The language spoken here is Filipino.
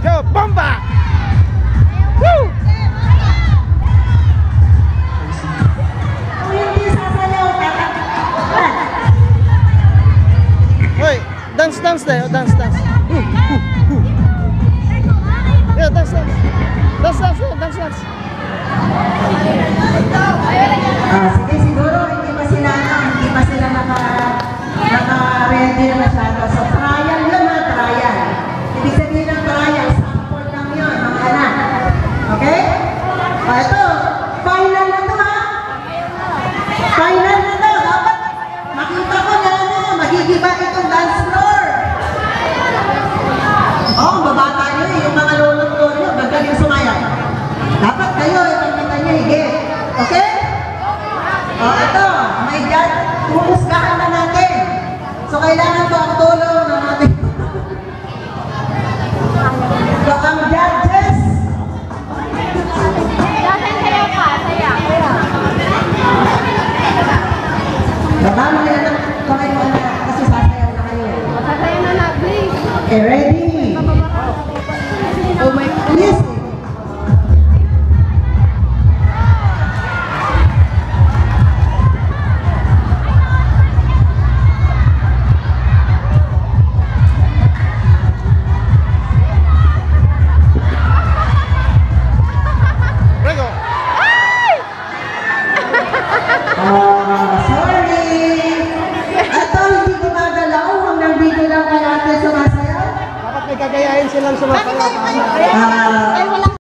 Go, bomba! Woo! Hoy, dance tayo, dance. Yeah, dance. Sige, siguro hindi pa sila naka-ready na masyado. So, trial yun ha, trial. Ibig sabihin ng trial, sample lang yun, mga anak. Okay? Ito, final na to ha. Final na to. Dapat makita ko na magigiba itong dance floor. Oh, babata nyo yung mga lulot-lulot nyo, magaling sumayaw. Dapat kayo, ipagkita nyo higit. Okay? O, ito, may judge, humusgahan na natin. So, kailangan ko ang tulong ng ating... So, ang judges... Saya pa, saya. Baka mga yan ang kamay mo na kasi sasayaw na kayo. Sasayaw na, please. Okay, ready?